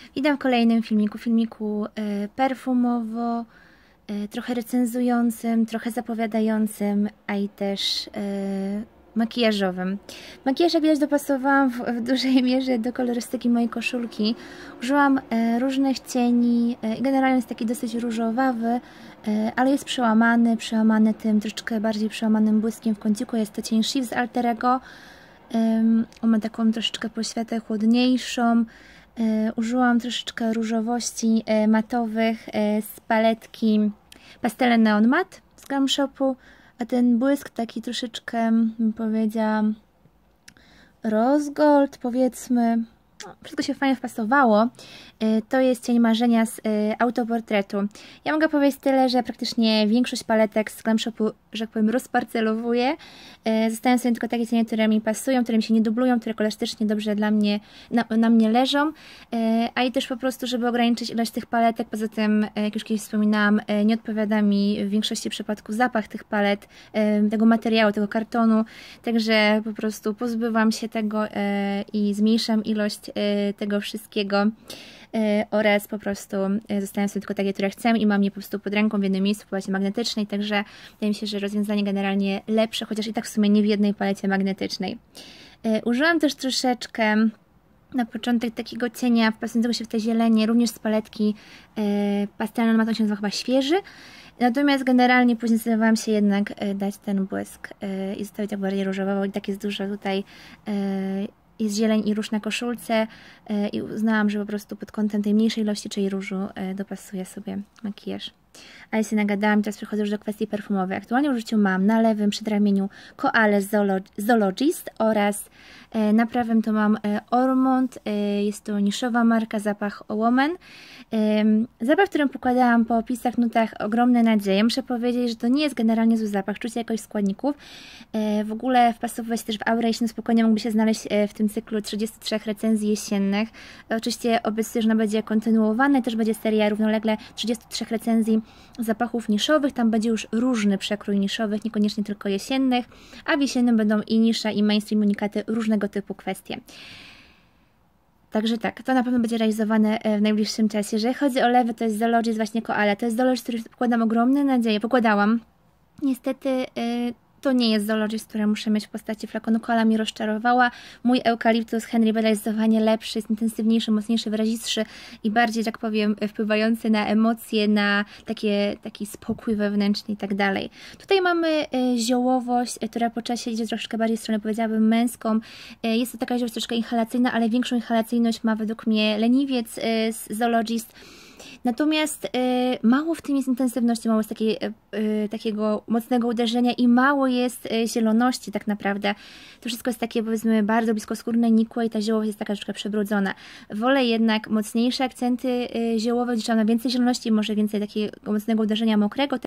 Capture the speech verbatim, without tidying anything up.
Witam w kolejnym filmiku, filmiku e, perfumowo, e, trochę recenzującym, trochę zapowiadającym, a i też e, makijażowym. Makijaż, jak widać, dopasowałam w, w dużej mierze do kolorystyki mojej koszulki. Użyłam e, różnych cieni e, i generalnie jest taki dosyć różowawy, e, ale jest przełamany, przełamany tym troszeczkę bardziej przełamanym błyskiem w kąciku. Jest to cień Shift z Alterego. Um, on ma taką troszeczkę poświatę chłodniejszą. E, użyłam troszeczkę różowości e, matowych e, z paletki Pastele Neon Matte z Glam Shopu, a ten błysk taki troszeczkę, bym powiedziała, rose gold, powiedzmy. No, wszystko się fajnie wpasowało. E, to jest cień marzenia z e, autoportretu. Ja mogę powiedzieć tyle, że praktycznie większość paletek z Glam Shopu, że tak powiem, rozparcelowuję. E, zostają sobie tylko takie cienie, które mi pasują, które mi się nie dublują, które kolorystycznie dobrze dla mnie, na, na mnie leżą. E, a i też po prostu, żeby ograniczyć ilość tych paletek. Poza tym, e, jak już kiedyś wspominałam, e, nie odpowiada mi w większości przypadków zapach tych palet, e, tego materiału, tego kartonu. Także po prostu pozbywam się tego e, i zmniejszam ilość e, tego wszystkiego. Yy, oraz po prostu yy, zostawiam sobie tylko takie, które chcę i mam je po prostu pod ręką w jednym miejscu w palecie magnetycznej, także wydaje mi się, że rozwiązanie generalnie lepsze, chociaż i tak w sumie nie w jednej palecie magnetycznej. Yy, użyłam też troszeczkę na początek takiego cienia wpasującego się w te zielenie, również z paletki yy, Pastele Neon Matte, on się nazywa chyba Świeży. Natomiast generalnie później zdecydowałam się jednak yy, dać ten błysk yy, i zostawić tak bardziej różowo, i tak jest dużo tutaj yy, jest zieleń i róż na koszulce yy, i uznałam, że po prostu pod kątem tej mniejszej ilości, czyli różu, yy, dopasuję sobie makijaż. Ale się nagadałam, teraz przechodzę już do kwestii perfumowej. Aktualnie w użyciu mam na lewym przedramieniu Koale Zoologist oraz e, na prawym to mam e, Ormond. E, jest to niszowa marka, zapach Woman. E, zapach, którym pokładałam po opisach, nutach, ogromne nadzieje. Muszę powiedzieć, że to nie jest generalnie zły zapach, czucie jakoś składników. E, w ogóle wpasowuje się też w aurę jesienną, spokojnie mógłby się znaleźć e, w tym cyklu trzydziestu trzech recenzji jesiennych. E, oczywiście obiecuję, że ona będzie kontynuowana, też będzie seria równolegle trzydziestu trzech recenzji zapachów niszowych, tam będzie już różny przekrój niszowych, niekoniecznie tylko jesiennych, a w jesiennym będą i nisza, i mainstream unikaty, różnego typu kwestie. Także tak, to na pewno będzie realizowane w najbliższym czasie. Jeżeli chodzi o lewy, to jest Zoologist, właśnie Koala. To jest Zoologist, który pokładam ogromne nadzieje, pokładałam. Niestety yy, to nie jest Zoologist, który muszę mieć w postaci flakonu. Koala mi rozczarowała. Mój eukaliptus Henry Bella jest zdecydowanie lepszy, jest intensywniejszy, mocniejszy, wyrazistszy i bardziej, tak powiem, wpływający na emocje, na takie, taki spokój wewnętrzny i tak dalej. Tutaj mamy y, ziołowość, y, która po czasie idzie troszeczkę bardziej w stronę, powiedziałabym, męską. Y, jest to taka ziołowość troszeczkę inhalacyjna, ale większą inhalacyjność ma według mnie leniwiec y, z Zoologist. Natomiast y, mało w tym jest intensywności, mało jest takiej, y, takiego mocnego uderzenia i mało jest y, zieloności tak naprawdę. To wszystko jest takie, powiedzmy, bardzo bliskoskórne, nikłe i ta ziołowość jest taka troszkę przebrudzona. Wolę jednak mocniejsze akcenty y, ziołowe, gdzie trzeba na więcej zieloności, może więcej takiego mocnego uderzenia mokrego.